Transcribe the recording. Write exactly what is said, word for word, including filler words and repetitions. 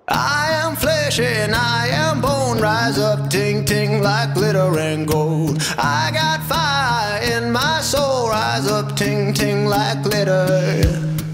I am flesh and I am bone. Rise up, ting ting, like glitter and gold. I got fire in my soul. Rise up, ting ting, like glitter.